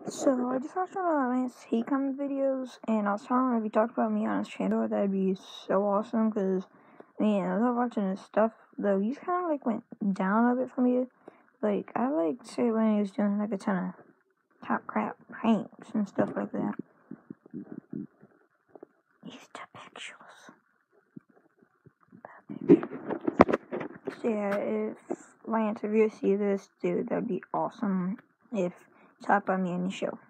So I just watched one of Lance Heacom videos, and I was telling him if he talked about me on his channel, that'd be so awesome. Cause man, I love watching his stuff. Though he's kind of like went down a bit for me. Like I like to say when he was doing like a ton of top crap pranks and stuff like that. He's the pictures. So yeah, if Lance, if you see this, dude, that'd be awesome. If you talk about me on your show.